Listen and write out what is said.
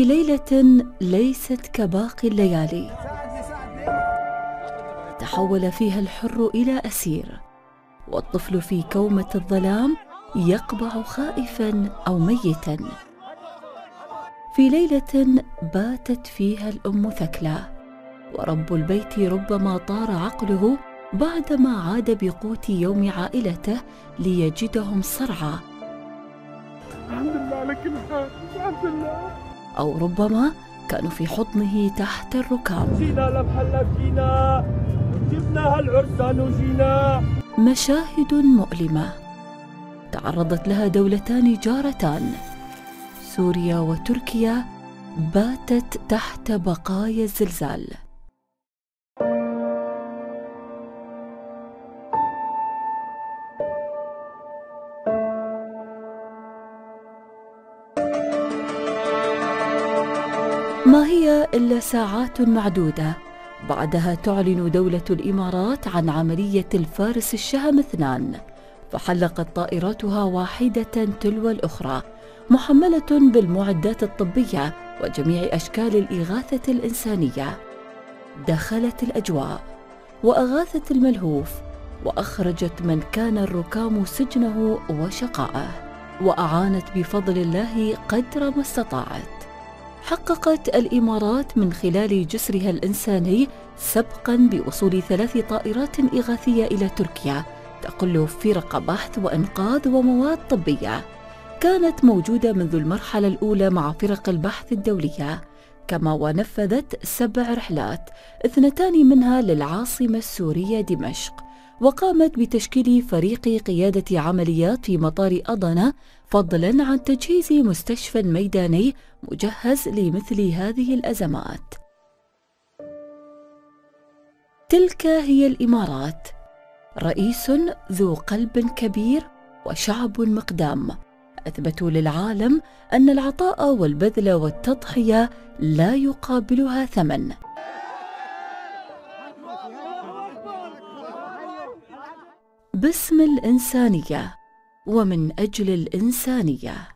في ليلة ليست كباقي الليالي، تحول فيها الحر إلى أسير، والطفل في كومة الظلام يقبع خائفا أو ميتا. في ليلة باتت فيها الأم ثكلى، ورب البيت ربما طار عقله بعدما عاد بقوت يوم عائلته ليجدهم صرعى. الحمد لله على كل حال، الحمد لله. أو ربما كانوا في حضنه تحت الركام. جينا لمحلة، جينا جبنا هالعرسان وجينا. مشاهد مؤلمة تعرضت لها دولتان جارتان، سوريا وتركيا، باتت تحت بقايا الزلزال. ما هي إلا ساعات معدودة بعدها تعلن دولة الإمارات عن عملية الفارس الشهم 2، فحلقت طائراتها واحدة تلو الأخرى محملة بالمعدات الطبية وجميع أشكال الإغاثة الإنسانية. دخلت الأجواء وأغاثت الملهوف، وأخرجت من كان الركام سجنه وشقاءه، وأعانت بفضل الله قدر ما استطاعت. حققت الإمارات من خلال جسرها الإنساني سبقاً بوصول 3 طائرات إغاثية إلى تركيا تقل فرق بحث وإنقاذ ومواد طبية، كانت موجودة منذ المرحلة الأولى مع فرق البحث الدولية، كما ونفذت 7 رحلات، 2 منها للعاصمة السورية دمشق، وقامت بتشكيل فريق قيادة عمليات في مطار أضنة، فضلاً عن تجهيز مستشفى ميداني مجهز لمثل هذه الأزمات. تلك هي الإمارات، رئيس ذو قلب كبير وشعب مقدام، أثبتوا للعالم أن العطاء والبذل والتضحية لا يقابلها ثمن. باسم الإنسانية ومن أجل الإنسانية.